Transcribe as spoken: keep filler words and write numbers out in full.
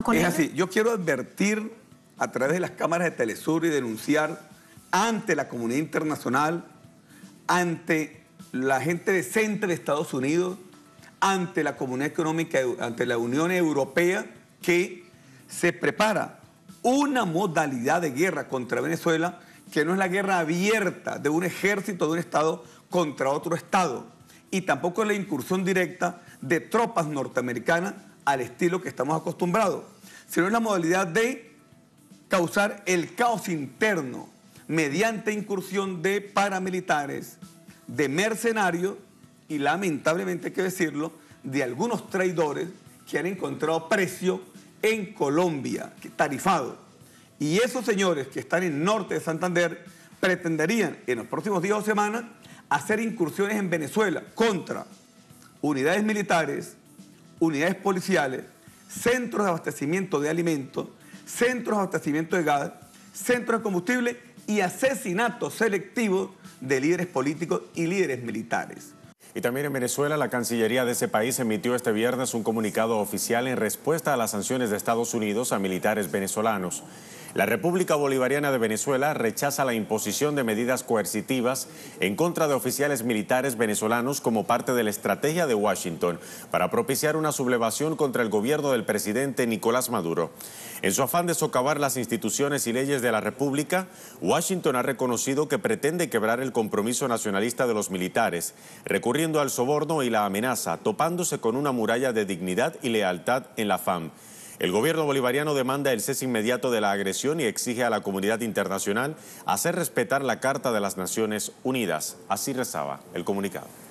con Es ello? así, yo quiero advertir a través de las cámaras de Telesur y denunciar ante la comunidad internacional, ante la gente decente de Estados Unidos, ante la comunidad económica, ante la Unión Europea, que se prepara una modalidad de guerra contra Venezuela que no es la guerra abierta de un ejército de un Estado contra otro Estado, y tampoco es la incursión directa de tropas norteamericanas al estilo que estamos acostumbrados, sino es la modalidad de causar el caos interno mediante incursión de paramilitares, de mercenarios y, lamentablemente hay que decirlo, de algunos traidores que han encontrado precio en Colombia, tarifado. Y esos señores que están en el norte de Santander pretenderían en los próximos días o semanas hacer incursiones en Venezuela contra unidades militares, unidades policiales, centros de abastecimiento de alimentos, centros de abastecimiento de gas, centros de combustible y asesinatos selectivos de líderes políticos y líderes militares. Y también en Venezuela, la Cancillería de ese país emitió este viernes un comunicado oficial en respuesta a las sanciones de Estados Unidos a militares venezolanos. La República Bolivariana de Venezuela rechaza la imposición de medidas coercitivas en contra de oficiales militares venezolanos como parte de la estrategia de Washington para propiciar una sublevación contra el gobierno del presidente Nicolás Maduro. En su afán de socavar las instituciones y leyes de la República, Washington ha reconocido que pretende quebrar el compromiso nacionalista de los militares, recurriendo al soborno y la amenaza, topándose con una muralla de dignidad y lealtad en la F A M. El gobierno bolivariano demanda el cese inmediato de la agresión y exige a la comunidad internacional hacer respetar la Carta de las Naciones Unidas. Así rezaba el comunicado.